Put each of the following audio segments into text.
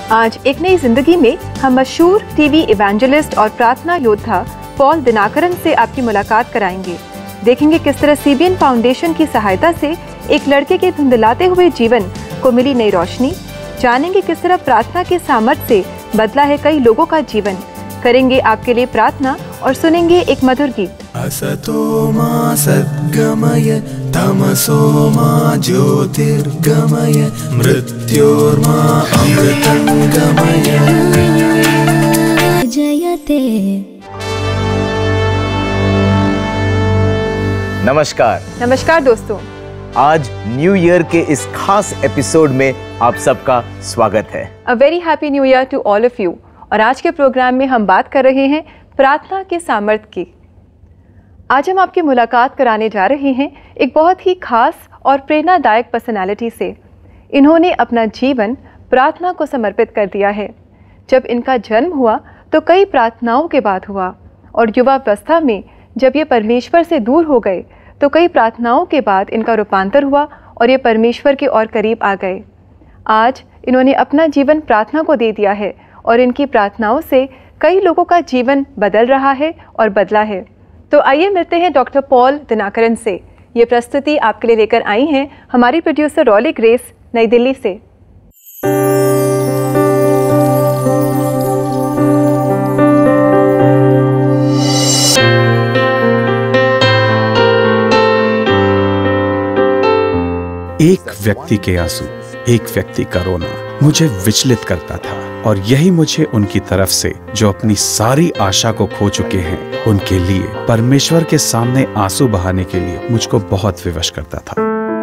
आज एक नई जिंदगी में हम मशहूर टीवी इवेंजलिस्ट और प्रार्थना योद्धा पॉल दिनाकरन से आपकी मुलाकात कराएंगे। देखेंगे किस तरह सीबीएन फाउंडेशन की सहायता से एक लड़के के धुंधलाते हुए जीवन को मिली नई रोशनी। जानेंगे किस तरह प्रार्थना के सामर्थ्य से बदला है कई लोगों का जीवन। करेंगे आपके लिए प्रार्थना और सुनेंगे एक मधुर गीत। असतो मा सद्गमय तमसो मा ज्योतिर्गमय मृत्योर्मा अमृतंगमय जयते। नमस्कार दोस्तों, आज न्यू ईयर के इस खास एपिसोड में आप सबका स्वागत है। A very happy new year to all of you. और आज के प्रोग्राम में हम बात कर रहे हैं प्रार्थना के सामर्थ्य की। आज हम आपकी मुलाकात कराने जा रहे हैं एक बहुत ही खास और प्रेरणादायक पर्सनालिटी से। इन्होंने अपना जीवन प्रार्थना को समर्पित कर दिया है। जब इनका जन्म हुआ तो कई प्रार्थनाओं के बाद हुआ, और युवावस्था में जब ये परमेश्वर से दूर हो गए तो कई प्रार्थनाओं के बाद इनका रूपांतर हुआ और ये परमेश्वर के और करीब आ गए। आज इन्होंने अपना जीवन प्रार्थना को दे दिया है और इनकी प्रार्थनाओं से कई लोगों का जीवन बदल रहा है और बदला है। तो आइए मिलते हैं डॉक्टर पॉल दिनाकरन से। ये प्रस्तुति आपके लिए लेकर आई हैं हमारी प्रोड्यूसर रॉली ग्रेस नई दिल्ली से। एक व्यक्ति के आंसू, एक व्यक्ति का रोना मुझे विचलित करता था, और यही मुझे उनकी तरफ से जो अपनी सारी आशा को खो चुके हैं उनके लिए परमेश्वर के सामने आंसू बहाने के लिए मुझको बहुत विवश करता था।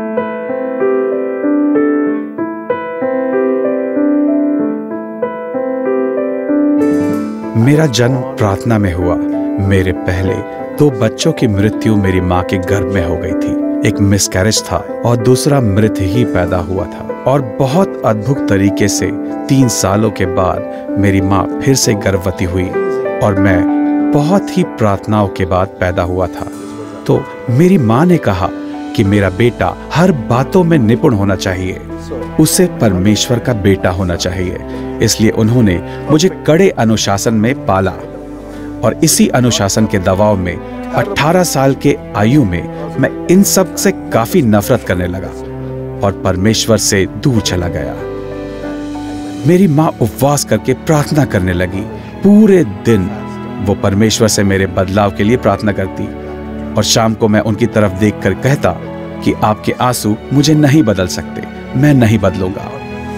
मेरा जन्म प्रार्थना में हुआ। मेरे पहले 2 बच्चों की मृत्यु मेरी माँ के गर्भ में हो गई थी। एक मिसकैरेज था और दूसरा मृत ही पैदा हुआ था। और बहुत अद्भुत तरीके से 3 सालों के बाद मेरी माँ फिर से गर्भवती हुई और मैं बहुत ही प्रार्थनाओं के बाद पैदा हुआ था। तो मेरी माँ ने कहा कि मेरा बेटा हर बातों में निपुण होना चाहिए, उसे परमेश्वर का बेटा होना चाहिए। इसलिए उन्होंने मुझे कड़े अनुशासन में पाला, और इसी अनुशासन के दबाव में 18 साल के आयु में मैं इन सब से काफी नफरत करने लगा और परमेश्वर से दूर चला गया। मेरी माँ उपवास करके प्रार्थना करने लगी। पूरे दिन वो परमेश्वर से मेरे बदलाव के लिए प्रार्थना करती, और शाम को मैं उनकी तरफ देखकर कहता कि आपके आंसू मुझे नहीं बदल सकते, मैं नहीं बदलूंगा।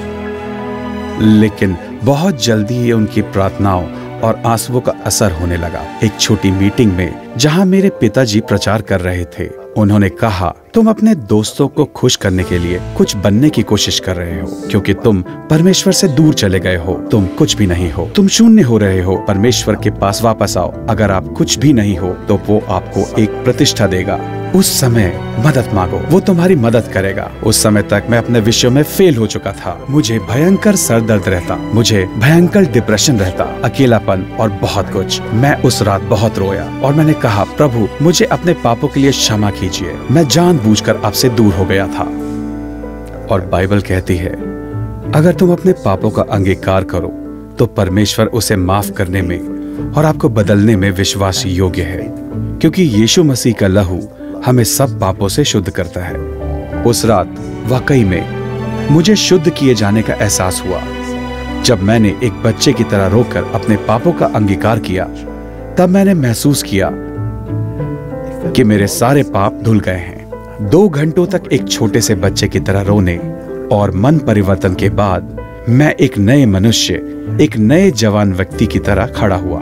लेकिन बहुत जल्दी ही उनकी प्रार्थनाओं और आंसुओं का असर होने लगा। एक छोटी मीटिंग में जहां मेरे पिताजी प्रचार कर रहे थे, उन्होंने कहा, तुम अपने दोस्तों को खुश करने के लिए कुछ बनने की कोशिश कर रहे हो, क्योंकि तुम परमेश्वर से दूर चले गए हो। तुम कुछ भी नहीं हो, तुम शून्य हो रहे हो। परमेश्वर के पास वापस आओ। अगर आप कुछ भी नहीं हो तो वो आपको एक प्रतिष्ठा देगा। उस समय मदद मांगो, वो तुम्हारी मदद करेगा। उस समय तक मैं अपने विषयों में फेल हो चुका था। मुझे भयंकर सर दर्द रहता, मुझे भयंकर डिप्रेशन रहता, अकेलापन और बहुत कुछ। मैं उस रात बहुत रोया और मैंने कहा, प्रभु मुझे अपने पापों के लिए क्षमा कीजिए। मैं जानबूझकर आपसे दूर हो गया था। और बाइबल कहती है, अगर तुम अपने पापों का अंगीकार करो तो परमेश्वर उसे माफ करने में और आपको बदलने में विश्वास योग्य है, क्योंकि यीशु मसीह का लहू हमें सब पापों से शुद्ध करता है। उस रात वाकई में मुझे शुद्ध किए जाने का एहसास हुआ। जब मैंने एक बच्चे की तरह रोकर अपने पापों का अंगीकार किया, तब मैंने महसूस किया कि मेरे सारे पाप धुल गए हैं। 2 घंटों तक एक छोटे से बच्चे की तरह रोने और मन परिवर्तन के बाद मैं एक नए मनुष्य, एक नए जवान व्यक्ति की तरह खड़ा हुआ।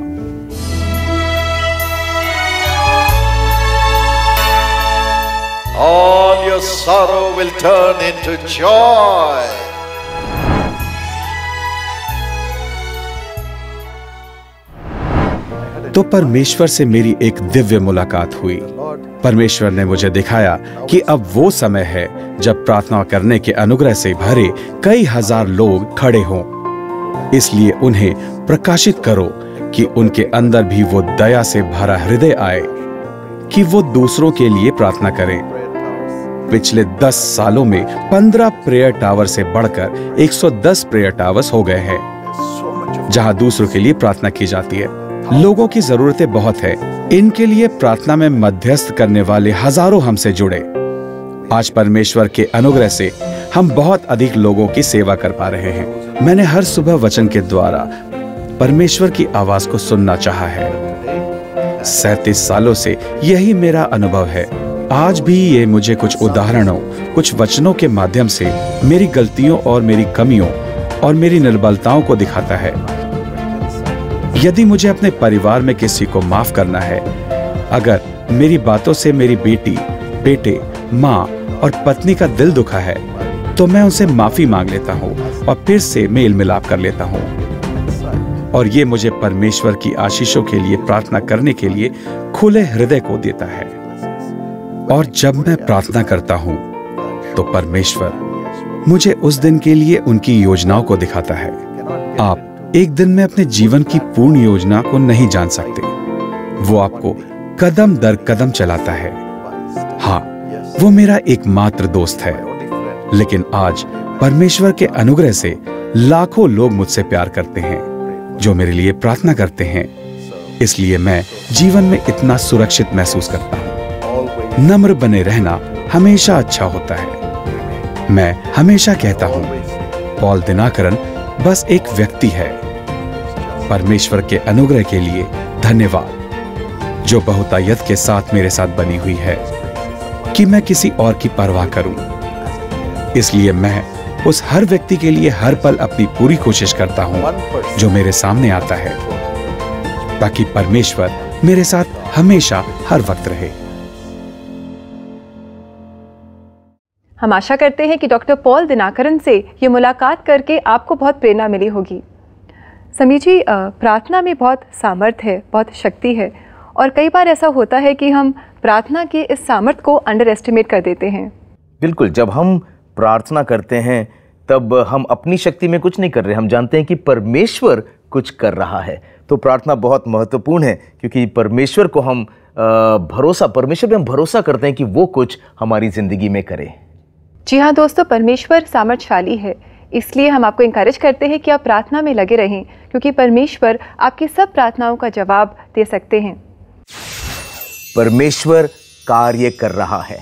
All your sorrow will turn into joy. तो परमेश्वर से मेरी एक दिव्य मुलाकात हुई। परमेश्वर ने मुझे दिखाया कि अब वो समय है जब प्रार्थना करने के अनुग्रह से भरे कई हजार लोग खड़े हों। इसलिए उन्हें प्रकाशित करो कि उनके अंदर भी वो दया से भरा हृदय आए, कि वो दूसरों के लिए प्रार्थना करें। पिछले 10 सालों में 15 प्रेयर टावर से बढ़कर 110 प्रेयर टावर्स हो गए हैं। जहाँ दूसरों के लिए प्रार्थना की जाती है। लोगों की जरूरतें बहुत है, इनके लिए प्रार्थना में मध्यस्थ करने वाले हजारों हमसे जुड़े। आज परमेश्वर के अनुग्रह से हम बहुत अधिक लोगों की सेवा कर पा रहे हैं। मैंने हर सुबह वचन के द्वारा परमेश्वर की आवाज को सुनना चाहा है। 37 सालों से यही मेरा अनुभव है। आज भी ये मुझे कुछ उदाहरणों, कुछ वचनों के माध्यम से मेरी गलतियों और मेरी कमियों और मेरी निर्बलताओं को दिखाता है। यदि मुझे अपने परिवार में किसी को माफ करना है, अगर मेरी बातों से मेरी बेटी, बेटे, माँ और पत्नी का दिल दुखा है, तो मैं उनसे माफी मांग लेता हूँ और फिर से मेल मिलाप कर लेता हूँ। और ये मुझे परमेश्वर की आशीषों के लिए प्रार्थना करने के लिए खुले हृदय को देता है। और जब मैं प्रार्थना करता हूँ तो परमेश्वर मुझे उस दिन के लिए उनकी योजनाओं को दिखाता है। आप एक दिन में अपने जीवन की पूर्ण योजना को नहीं जान सकते। वो आपको कदम दर कदम चलाता है। हाँ, वो मेरा एकमात्र दोस्त है। लेकिन आज परमेश्वर के अनुग्रह से लाखों लोग मुझसे प्यार करते हैं, जो मेरे लिए प्रार्थना करते हैं। इसलिए मैं जीवन में इतना सुरक्षित महसूस करता हूँ। नम्र बने रहना हमेशा अच्छा होता है। मैं हमेशा कहता हूँ, पॉल दिनाकरन बस एक व्यक्ति है। परमेश्वर के अनुग्रह के लिए धन्यवाद, जो बहुतायत के साथ मेरे साथ बनी हुई है कि मैं किसी और की परवाह करूं। इसलिए मैं उस हर व्यक्ति के लिए हर पल अपनी पूरी कोशिश करता हूं जो मेरे सामने आता है, ताकि परमेश्वर मेरे साथ हमेशा हर वक्त रहे। हम आशा करते हैं कि डॉक्टर पॉल दिनाकरन से ये मुलाकात करके आपको बहुत प्रेरणा मिली होगी। समी जी, प्रार्थना में बहुत सामर्थ्य है, बहुत शक्ति है, और कई बार ऐसा होता है कि हम प्रार्थना के इस सामर्थ्य को अंडर एस्टिमेट कर देते हैं। बिल्कुल, जब हम प्रार्थना करते हैं तब हम अपनी शक्ति में कुछ नहीं कर रहे, हम जानते हैं कि परमेश्वर कुछ कर रहा है। तो प्रार्थना बहुत महत्वपूर्ण है, क्योंकि परमेश्वर को हम परमेश्वर पे हम भरोसा करते हैं कि वो कुछ हमारी ज़िंदगी में करे। जी हाँ दोस्तों, परमेश्वर सामर्थ्यशाली है, इसलिए हम आपको इंकरेज करते हैं कि आप प्रार्थना में लगे रहें, क्योंकि परमेश्वर आपकी सब प्रार्थनाओं का जवाब दे सकते हैं। परमेश्वर कार्य कर रहा है।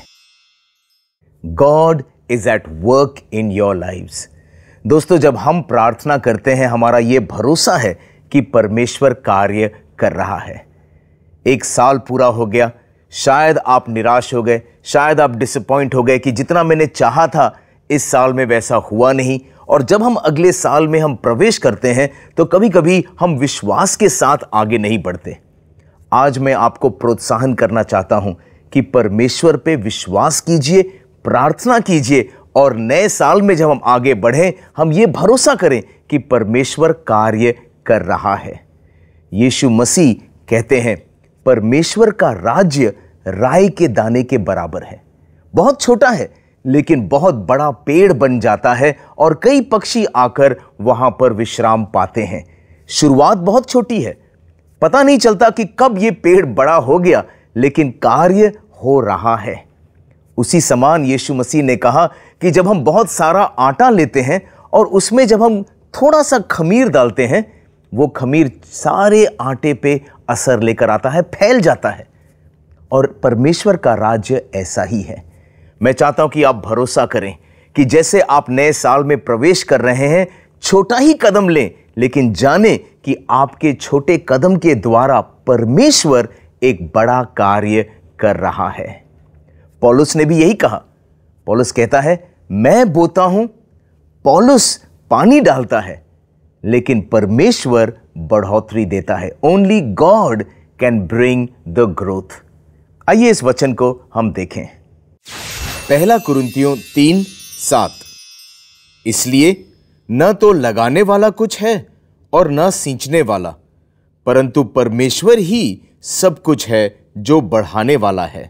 God is at work in your lives. दोस्तों, जब हम प्रार्थना करते हैं, हमारा ये भरोसा है कि परमेश्वर कार्य कर रहा है। एक साल पूरा हो गया, शायद आप निराश हो गए, शायद आप डिसअपॉइंट हो गए कि जितना मैंने चाहा था इस साल में वैसा हुआ नहीं। और जब हम अगले साल में हम प्रवेश करते हैं तो कभी कभी हम विश्वास के साथ आगे नहीं बढ़ते। आज मैं आपको प्रोत्साहन करना चाहता हूं कि परमेश्वर पे विश्वास कीजिए, प्रार्थना कीजिए, और नए साल में जब हम आगे बढ़ें, हम ये भरोसा करें कि परमेश्वर कार्य कर रहा है। यीशु मसीह कहते हैं, परमेश्वर का राज्य राई के दाने के बराबर है। बहुत छोटा है, लेकिन बहुत बड़ा पेड़ बन जाता है और कई पक्षी आकर वहां पर विश्राम पाते हैं। शुरुआत बहुत छोटी है, पता नहीं चलता कि कब ये पेड़ बड़ा हो गया, लेकिन कार्य हो रहा है। उसी समान यीशु मसीह ने कहा कि जब हम बहुत सारा आटा लेते हैं और उसमें जब हम थोड़ा सा खमीर डालते हैं, वो खमीर सारे आटे पे असर लेकर आता है, फैल जाता है। और परमेश्वर का राज्य ऐसा ही है। मैं चाहता हूं कि आप भरोसा करें कि जैसे आप नए साल में प्रवेश कर रहे हैं, छोटा ही कदम लें, लेकिन जाने कि आपके छोटे कदम के द्वारा परमेश्वर एक बड़ा कार्य कर रहा है। पौलुस ने भी यही कहा। पौलुस कहता है, मैं बोता हूं, पौलुस पानी डालता है, लेकिन परमेश्वर बढ़ोतरी देता है। Only God can bring the growth. आइए इस वचन को हम देखें। पहला कुरिन्थियों 3:7। इसलिए न तो लगाने वाला कुछ है और न सींचने वाला, परंतु परमेश्वर ही सब कुछ है जो बढ़ाने वाला है।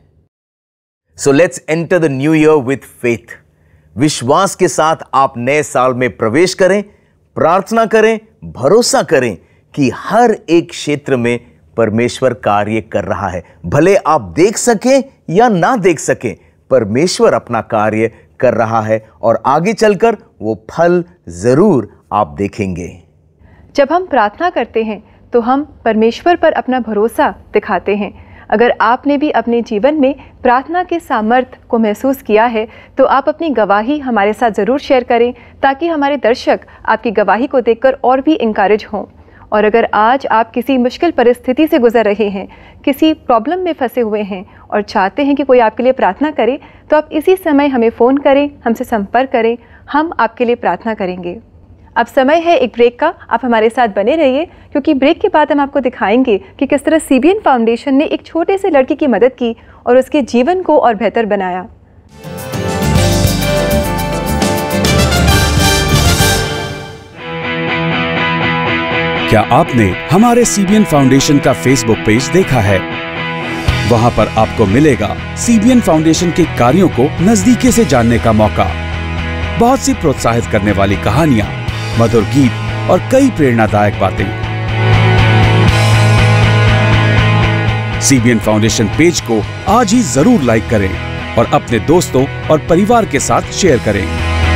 So let's enter the new year with faith. विश्वास के साथ आप नए साल में प्रवेश करें, प्रार्थना करें, भरोसा करें कि हर एक क्षेत्र में परमेश्वर कार्य कर रहा है। भले आप देख सकें या ना देख सकें, परमेश्वर अपना कार्य कर रहा है और आगे चलकर वो फल जरूर आप देखेंगे। जब हम प्रार्थना करते हैं तो हम परमेश्वर पर अपना भरोसा दिखाते हैं। अगर आपने भी अपने जीवन में प्रार्थना के सामर्थ्य को महसूस किया है तो आप अपनी गवाही हमारे साथ ज़रूर शेयर करें, ताकि हमारे दर्शक आपकी गवाही को देखकर और भी इंकरेज हों। और अगर आज आप किसी मुश्किल परिस्थिति से गुजर रहे हैं, किसी प्रॉब्लम में फंसे हुए हैं और चाहते हैं कि कोई आपके लिए प्रार्थना करे, तो आप इसी समय हमें फ़ोन करें, हमसे संपर्क करें, हम आपके लिए प्रार्थना करेंगे। अब समय है एक ब्रेक का, आप हमारे साथ बने रहिए, क्योंकि ब्रेक के बाद हम आपको दिखाएंगे कि किस तरह CBN फाउंडेशन ने एक छोटे से लड़के की मदद की और उसके जीवन को और बेहतर बनाया। क्या आपने हमारे CBN फाउंडेशन का फेसबुक पेज देखा है? वहां पर आपको मिलेगा CBN फाउंडेशन के कार्यों को नजदीकी से जानने का मौका, बहुत सी प्रोत्साहित करने वाली कहानियां, मधुर गीत और कई प्रेरणादायक बातें। CBN फाउंडेशन पेज को आज ही जरूर लाइक करें और अपने दोस्तों और परिवार के साथ शेयर करें।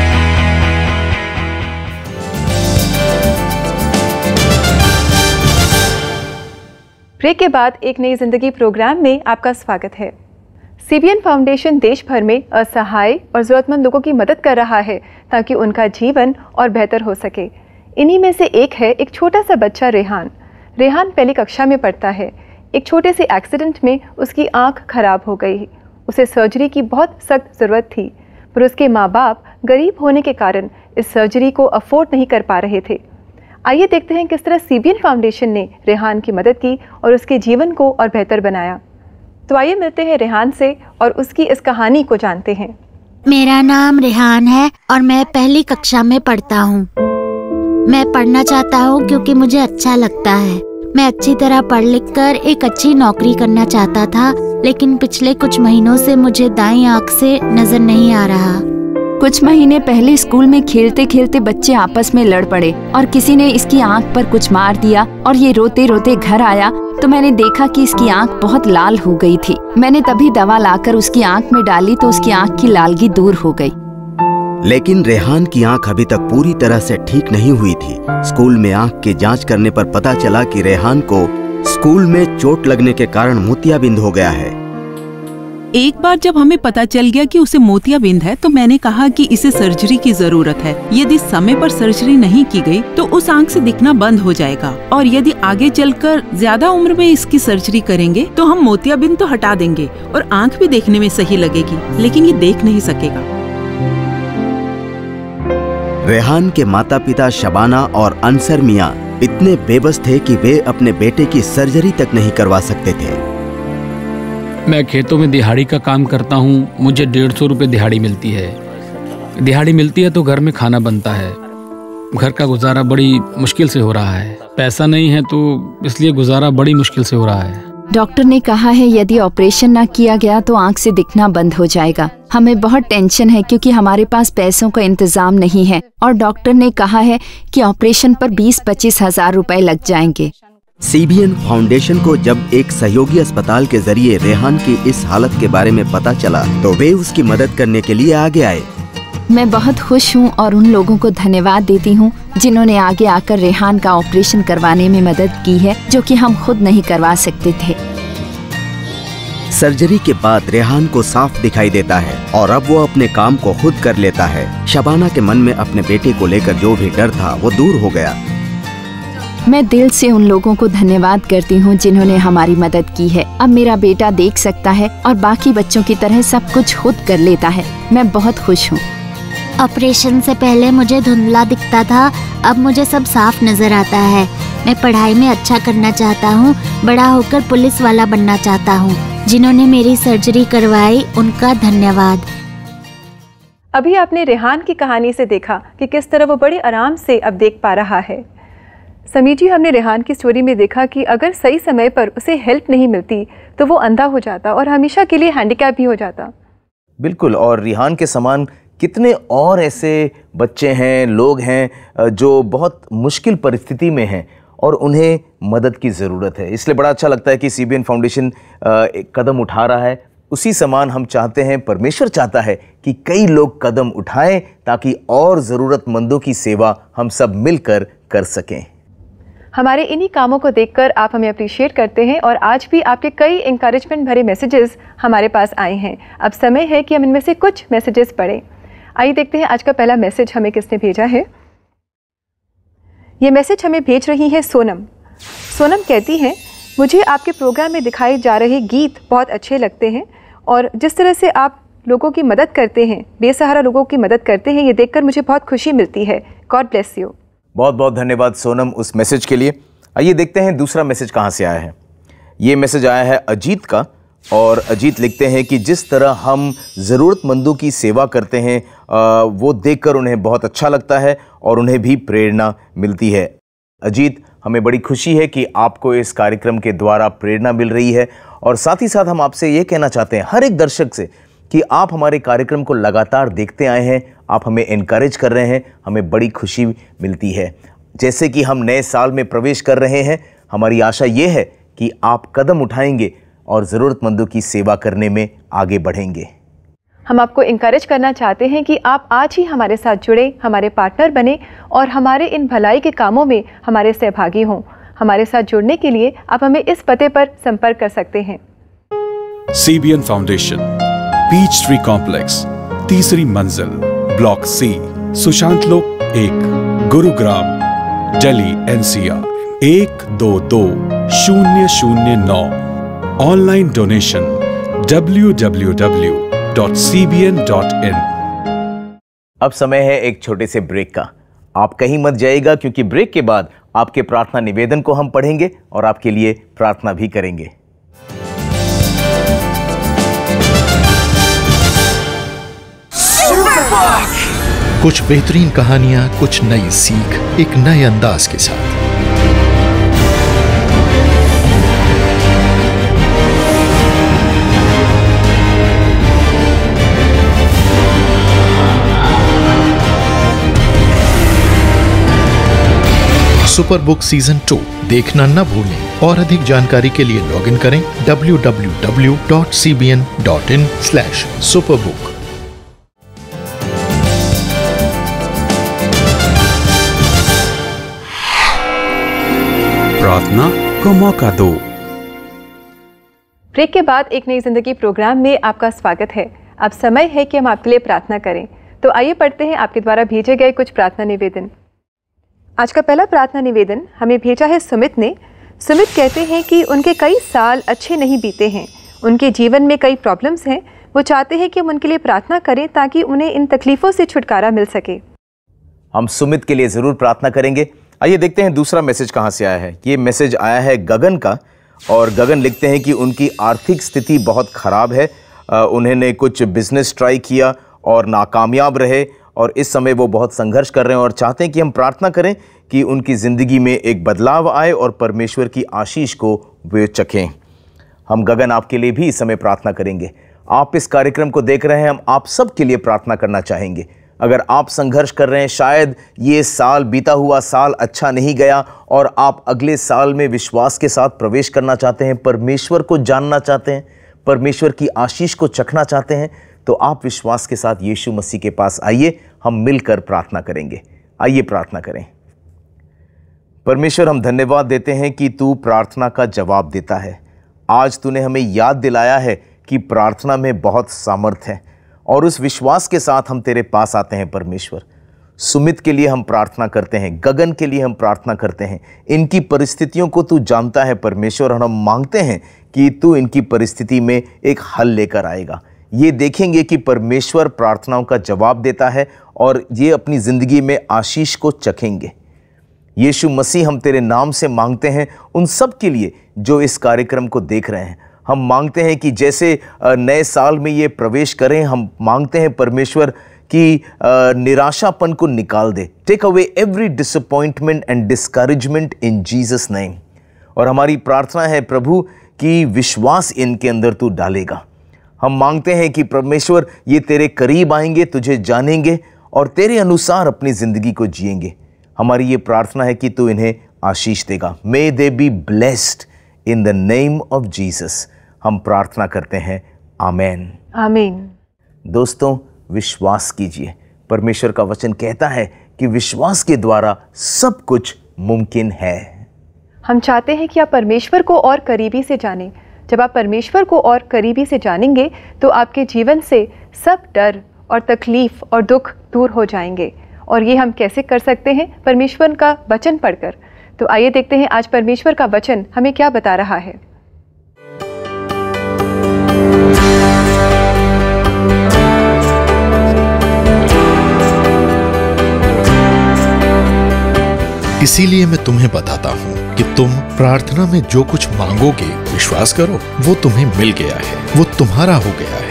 ब्रेक के बाद एक नई जिंदगी प्रोग्राम में आपका स्वागत है। CBN फाउंडेशन देश भर में असहाय और ज़रूरतमंद लोगों की मदद कर रहा है ताकि उनका जीवन और बेहतर हो सके। इन्हीं में से एक है एक छोटा सा बच्चा रेहान। रेहान पहली कक्षा में पढ़ता है। एक छोटे से एक्सीडेंट में उसकी आंख खराब हो गई। उसे सर्जरी की बहुत सख्त ज़रूरत थी, पर उसके माँ बाप गरीब होने के कारण इस सर्जरी को अफोर्ड नहीं कर पा रहे थे। आइए देखते हैं किस तरह CBN फाउंडेशन ने रेहान की मदद की और उसके जीवन को और बेहतर बनाया। तो आइए मिलते हैं रेहान से और उसकी इस कहानी को जानते हैं। मेरा नाम रेहान है और मैं पहली कक्षा में पढ़ता हूँ। मैं पढ़ना चाहता हूँ क्योंकि मुझे अच्छा लगता है। मैं अच्छी तरह पढ़ लिख कर एक अच्छी नौकरी करना चाहता था, लेकिन पिछले कुछ महीनों से मुझे दाईं आँख से नजर नहीं आ रहा। कुछ महीने पहले स्कूल में खेलते खेलते बच्चे आपस में लड़ पड़े और किसी ने इसकी आंख पर कुछ मार दिया और ये रोते रोते घर आया तो मैंने देखा कि इसकी आंख बहुत लाल हो गई थी। मैंने तभी दवा लाकर उसकी आंख में डाली तो उसकी आंख की लालगी दूर हो गई। लेकिन रेहान की आंख अभी तक पूरी तरह से ठीक नहीं हुई थी। स्कूल में आंख की जांच करने पर पता चला कि रेहान को स्कूल में चोट लगने के कारण मोतियाबिंद हो गया है। एक बार जब हमें पता चल गया कि उसे मोतियाबिंद है तो मैंने कहा कि इसे सर्जरी की जरूरत है। यदि समय पर सर्जरी नहीं की गई तो उस आंख से दिखना बंद हो जाएगा, और यदि आगे चलकर ज्यादा उम्र में इसकी सर्जरी करेंगे तो हम मोतियाबिंद तो हटा देंगे और आंख भी देखने में सही लगेगी, लेकिन ये देख नहीं सकेगा। रेहान के माता पिता शबाना और अंसर मियाँ इतने बेबस थे कि वे अपने बेटे की सर्जरी तक नहीं करवा सकते थे। मैं खेतों में दिहाड़ी का काम करता हूँ। मुझे 150 रुपये दिहाड़ी मिलती है। दिहाड़ी मिलती है तो घर में खाना बनता है। घर का गुजारा बड़ी मुश्किल से हो रहा है। पैसा नहीं है तो इसलिए गुजारा बड़ी मुश्किल से हो रहा है। डॉक्टर ने कहा है यदि ऑपरेशन न किया गया तो आंख से दिखना बंद हो जाएगा। हमें बहुत टेंशन है क्योंकि हमारे पास पैसों का इंतजाम नहीं है और डॉक्टर ने कहा है कि ऑपरेशन पर 20-25 हजार रुपए लग जाएंगे। CBN फाउंडेशन को जब एक सहयोगी अस्पताल के जरिए रेहान की इस हालत के बारे में पता चला तो वे उसकी मदद करने के लिए आगे आए। मैं बहुत खुश हूँ और उन लोगों को धन्यवाद देती हूँ जिन्होंने आगे आकर रेहान का ऑपरेशन करवाने में मदद की है, जो कि हम खुद नहीं करवा सकते थे। सर्जरी के बाद रेहान को साफ दिखाई देता है और अब वो अपने काम को खुद कर लेता है। शबाना के मन में अपने बेटे को लेकर जो भी डर था वो दूर हो गया। मैं दिल से उन लोगों को धन्यवाद करती हूँ जिन्होंने हमारी मदद की है। अब मेरा बेटा देख सकता है और बाकी बच्चों की तरह सब कुछ खुद कर लेता है। मैं बहुत खुश हूँ। ऑपरेशन से पहले मुझे धुंधला दिखता था, अब मुझे सब साफ नजर आता है। मैं पढ़ाई में अच्छा करना चाहता हूँ, बड़ा होकर पुलिस वाला बनना चाहता हूँ। जिन्होंने मेरी सर्जरी करवाई उनका धन्यवाद। अभी आपने रेहान की कहानी से देखा कि किस तरह वो बड़े आराम से अब देख पा रहा है। समी जी, हमने रेहान की स्टोरी में देखा कि अगर सही समय पर उसे हेल्प नहीं मिलती तो वो अंधा हो जाता और हमेशा के लिए हैंडीकैप भी हो जाता। बिल्कुल, और रेहान के समान कितने और ऐसे बच्चे हैं, लोग हैं जो बहुत मुश्किल परिस्थिति में हैं और उन्हें मदद की ज़रूरत है। इसलिए बड़ा अच्छा लगता है कि CBN फाउंडेशन एक कदम उठा रहा है। उसी समान हम चाहते हैं, परमेश्वर चाहता है कि कई लोग कदम उठाएं ताकि और ज़रूरतमंदों की सेवा हम सब मिलकर कर सकें। हमारे इन्हीं कामों को देखकर आप हमें अप्रिशिएट करते हैं और आज भी आपके कई इंकरेजमेंट भरे मैसेजेस हमारे पास आए हैं। अब समय है कि हम इनमें से कुछ मैसेजेस पढ़ें। आइए देखते हैं आज का पहला मैसेज हमें किसने भेजा है। ये मैसेज हमें भेज रही है सोनम। सोनम कहती हैं, मुझे आपके प्रोग्राम में दिखाए जा रहे गीत बहुत अच्छे लगते हैं और जिस तरह से आप लोगों की मदद करते हैं, बेसहारा लोगों की मदद करते हैं, ये देखकर मुझे बहुत खुशी मिलती है। God bless you. बहुत बहुत धन्यवाद सोनम उस मैसेज के लिए। आइए देखते हैं दूसरा मैसेज कहाँ से आया है। ये मैसेज आया है अजीत का और अजीत लिखते हैं कि जिस तरह हम ज़रूरतमंदों की सेवा करते हैं वो देखकर उन्हें बहुत अच्छा लगता है और उन्हें भी प्रेरणा मिलती है। अजीत, हमें बड़ी खुशी है कि आपको इस कार्यक्रम के द्वारा प्रेरणा मिल रही है और साथ ही साथ हम आपसे ये कहना चाहते हैं हर एक दर्शक से कि आप हमारे कार्यक्रम को लगातार देखते आए हैं, आप हमें एनकरेज कर रहे हैं, हमें बड़ी खुशी मिलती है। जैसे कि हम नए साल में प्रवेश कर रहे हैं, हमारी आशा ये है कि आप कदम उठाएंगे और ज़रूरतमंदों की सेवा करने में आगे बढ़ेंगे। हम आपको इंकरेज करना चाहते हैं कि आप आज ही हमारे साथ जुड़े, हमारे पार्टनर बने और हमारे इन भलाई के कामों में हमारे सहभागी हों। हमारे साथ जुड़ने के लिए आप हमें इस पते पर संपर्क कर सकते हैं। CBN foundation, peach tree complex, तीसरी मंजिल, block C, Sushant Lok 1, Gurugram, Delhi NCR 122009। Online donation www.cbn.in। अब समय है एक छोटे से ब्रेक का। आप कहीं मत जाइएगा क्योंकि ब्रेक के बाद आपके प्रार्थना निवेदन को हम पढ़ेंगे और आपके लिए प्रार्थना भी करेंगे। कुछ बेहतरीन कहानियां, कुछ नई सीख, एक नए अंदाज के साथ। सुपर बुक सीजन 2 देखना न भूलें और अधिक जानकारी के लिए लॉगिन करें www.cbn.in/superbook। प्रार्थना को मौका दो। ब्रेक के बाद एक नई जिंदगी प्रोग्राम में आपका स्वागत है। अब समय है कि हम आपके लिए प्रार्थना करें। तो आइए पढ़ते हैं आपके द्वारा भेजे गए कुछ प्रार्थना निवेदन। आज का पहला प्रार्थना निवेदन हमें भेजा है सुमित ने। सुमित कहते हैं कि उनके कई साल अच्छे नहीं बीते हैं, उनके जीवन में कई प्रॉब्लम्स हैं। वो चाहते हैं कि हम उनके लिए प्रार्थना करें ताकि उन्हें इन तकलीफ़ों से छुटकारा मिल सके। हम सुमित के लिए ज़रूर प्रार्थना करेंगे। आइए देखते हैं दूसरा मैसेज कहाँ से आया है। ये मैसेज आया है गगन का और गगन लिखते हैं कि उनकी आर्थिक स्थिति बहुत ख़राब है। उन्होंने कुछ बिजनेस ट्राई किया और नाकामयाब रहे और इस समय वो बहुत संघर्ष कर रहे हैं और चाहते हैं कि हम प्रार्थना करें कि उनकी ज़िंदगी में एक बदलाव आए और परमेश्वर की आशीष को वे चखें। हम गगन आपके लिए भी इस समय प्रार्थना करेंगे। आप इस कार्यक्रम को देख रहे हैं, हम आप सब के लिए प्रार्थना करना चाहेंगे। अगर आप संघर्ष कर रहे हैं, शायद ये साल, बीता हुआ साल अच्छा नहीं गया और आप अगले साल में विश्वास के साथ प्रवेश करना चाहते हैं, परमेश्वर को जानना चाहते हैं, परमेश्वर की आशीष को चखना चाहते हैं, तो आप विश्वास के साथ यीशु मसीह के पास आइए। हम मिलकर प्रार्थना करेंगे। आइए प्रार्थना करें। परमेश्वर, हम धन्यवाद देते हैं कि तू प्रार्थना का जवाब देता है। आज तूने हमें याद दिलाया है कि प्रार्थना में बहुत सामर्थ्य है और उस विश्वास के साथ हम तेरे पास आते हैं। परमेश्वर, सुमित के लिए हम प्रार्थना करते हैं, गगन के लिए हम प्रार्थना करते हैं। इनकी परिस्थितियों को तू जानता है परमेश्वर, और हम मांगते हैं कि तू इनकी परिस्थिति में एक हल लेकर आएगा। ये देखेंगे कि परमेश्वर प्रार्थनाओं का जवाब देता है और ये अपनी ज़िंदगी में आशीष को चखेंगे। यीशु मसीह, हम तेरे नाम से मांगते हैं उन सब के लिए जो इस कार्यक्रम को देख रहे हैं। हम मांगते हैं कि जैसे नए साल में ये प्रवेश करें, हम मांगते हैं परमेश्वर कि निराशापन को निकाल दे। Take away every disappointment and discouragement in Jesus name. और हमारी प्रार्थना है प्रभु कि विश्वास इनके अंदर तू डालेगा। हम मांगते हैं कि परमेश्वर ये तेरे करीब आएंगे, तुझे जानेंगे और तेरे अनुसार अपनी ज़िंदगी को जिएंगे। हमारी ये प्रार्थना है कि तू इन्हें आशीष देगा। May they be blessed in the name of Jesus हम प्रार्थना करते हैं। आमीन आमीन। दोस्तों, विश्वास कीजिए। परमेश्वर का वचन कहता है कि विश्वास के द्वारा सब कुछ मुमकिन है। हम चाहते हैं कि आप परमेश्वर को और करीबी से जानें। जब आप परमेश्वर को और करीबी से जानेंगे तो आपके जीवन से सब डर और तकलीफ और दुख दूर हो जाएंगे। और ये हम कैसे कर सकते हैं? परमेश्वर का वचन पढ़कर। तो आइए देखते हैं आज परमेश्वर का वचन हमें क्या बता रहा है। इसीलिए मैं तुम्हें बताता हूँ कि तुम प्रार्थना में जो कुछ मांगोगे, विश्वास करो वो तुम्हें मिल गया है, वो तुम्हारा हो गया है।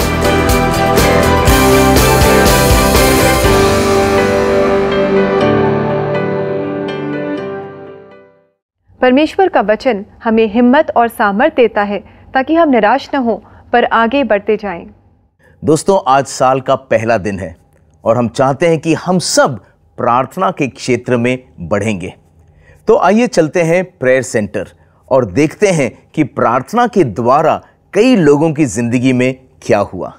परमेश्वर का वचन हमें हिम्मत और सामर्थ देता है ताकि हम निराश न हो पर आगे बढ़ते जाएं। दोस्तों, आज साल का पहला दिन है और हम चाहते हैं कि हम सब प्रार्थना के क्षेत्र में बढ़ेंगे। तो आइए चलते हैं प्रेयर सेंटर और देखते हैं कि प्रार्थना के द्वारा कई लोगों की जिंदगी में क्या हुआ।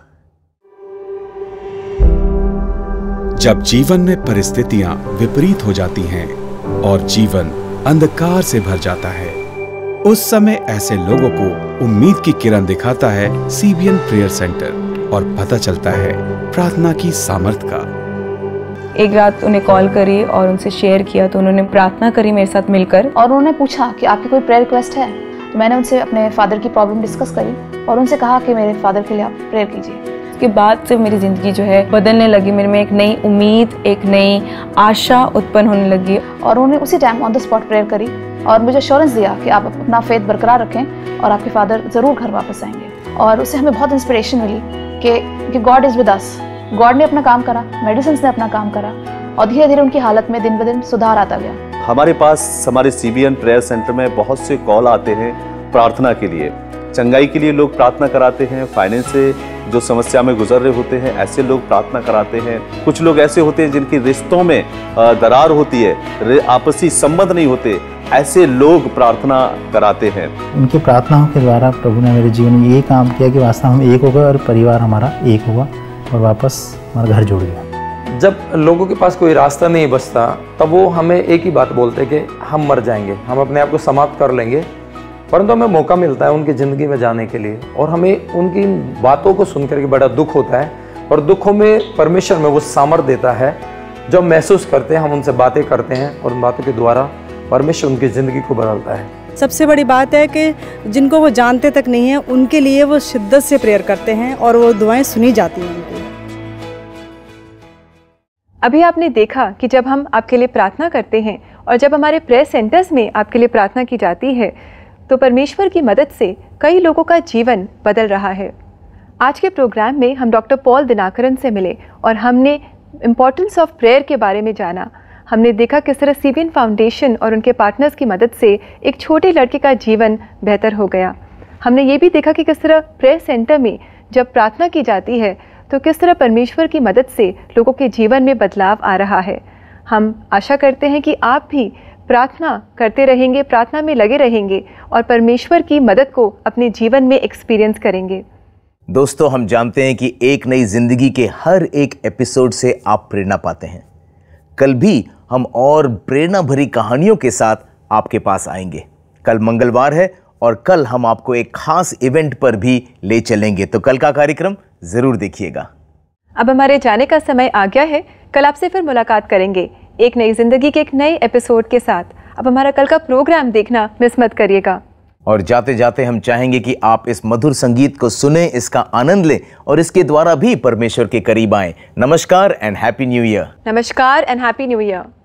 जब जीवन में परिस्थितियां विपरीत हो जाती हैं और जीवन अंधकार से भर जाता है, उस समय ऐसे लोगों को उम्मीद की किरण दिखाता है सीबीएन प्रेयर सेंटर और पता चलता है प्रार्थना की सामर्थ का। एक रात उन्हें कॉल करी और उनसे शेयर किया तो उन्होंने प्रार्थना करी मेरे साथ मिलकर और उन्होंने पूछा कि आपकी कोई प्रेयर रिक्वेस्ट है। तो मैंने उनसे अपने फादर की प्रॉब्लम डिस्कस करी और उनसे कहा कि मेरे फादर के लिए आप प्रेयर कीजिए। उसके बाद से मेरी ज़िंदगी जो है बदलने लगी। मेरे में एक नई उम्मीद, एक नई आशा उत्पन्न होने लगी और उन्होंने उसी time on the spot prayer करी और मुझे एश्योरेंस दिया कि आप अपना फेथ बरकरार रखें और आपके फादर ज़रूर घर वापस आएंगे। और उससे हमें बहुत इंस्पिरेशन मिली कि God is with us. God ने अपना काम करा, मेडिसिन ने अपना काम करा और धीरे धीरे उनकी हालत में दिन ब दिन सुधार आता गया। हमारे पास हमारे सीबीएन प्रेयर सेंटर में बहुत से कॉल आते हैं प्रार्थना के लिए, चंगाई के लिए लोग प्रार्थना कराते हैं, फाइनेंस से जो समस्या में गुजर रहे होते हैं ऐसे लोग प्रार्थना कराते हैं। कुछ लोग ऐसे होते हैं जिनके रिश्तों में दरार होती है, आपसी संबंध नहीं होते, ऐसे लोग प्रार्थना कराते हैं। उनकी प्रार्थनाओं के द्वारा प्रभु ने मेरे जीवन में ये काम किया कि वास्तव में एक हो गए और परिवार हमारा एक हुआ और वापस हमारा घर जुड़ गया। जब लोगों के पास कोई रास्ता नहीं बचता तब वो हमें एक ही बात बोलते हैं कि हम मर जाएंगे, हम अपने आप को समाप्त कर लेंगे, परंतु हमें मौका मिलता है उनकी ज़िंदगी में जाने के लिए और हमें उनकी बातों को सुनकर के बड़ा दुख होता है और दुखों में परमेश्वर में वो सामर्थ देता है जो हम महसूस करते हैं। हम उनसे बातें करते हैं और उन बातों के द्वारा परमेश्वर उनकी ज़िंदगी को बदलता है। सबसे बड़ी बात है कि जिनको वो जानते तक नहीं है उनके लिए वो शिद्दत से प्रेयर करते हैं और वो दुआएं सुनी जाती हैं उनकी। अभी आपने देखा कि जब हम आपके लिए प्रार्थना करते हैं और जब हमारे प्रेयर सेंटर्स में आपके लिए प्रार्थना की जाती है तो परमेश्वर की मदद से कई लोगों का जीवन बदल रहा है। आज के प्रोग्राम में हम डॉक्टर पॉल दिनाकरन से मिले और हमने इम्पोर्टेंस ऑफ प्रेयर के बारे में जाना। हमने देखा किस तरह सीबीएन फाउंडेशन और उनके पार्टनर्स की मदद से एक छोटे लड़के का जीवन बेहतर हो गया। हमने ये भी देखा कि किस तरह प्रेयर सेंटर में जब प्रार्थना की जाती है तो किस तरह परमेश्वर की मदद से लोगों के जीवन में बदलाव आ रहा है। हम आशा करते हैं कि आप भी प्रार्थना करते रहेंगे, प्रार्थना में लगे रहेंगे और परमेश्वर की मदद को अपने जीवन में एक्सपीरियंस करेंगे। दोस्तों, हम जानते हैं कि एक नई जिंदगी के हर एक एपिसोड से आप प्रेरणा पाते हैं। कल भी हम और प्रेरणा भरी कहानियों के साथ आपके पास आएंगे। कल मंगलवार है और कल हम आपको एक खास इवेंट पर भी ले चलेंगे, तो कल का कार्यक्रम जरूर देखिएगा। अब हमारे जाने का समय आ गया है। कल आपसे फिर मुलाकात करेंगे एक नई जिंदगी के एक नए एपिसोड के साथ। अब हमारा कल का प्रोग्राम देखना मिस मत करिएगा। और जाते जाते हम चाहेंगे कि आप इस मधुर संगीत को सुने, इसका आनंद लें और इसके द्वारा भी परमेश्वर के करीब आएं। नमस्कार एंड हैप्पी न्यू ईयर। नमस्कार एंड हैप्पी न्यू ईयर।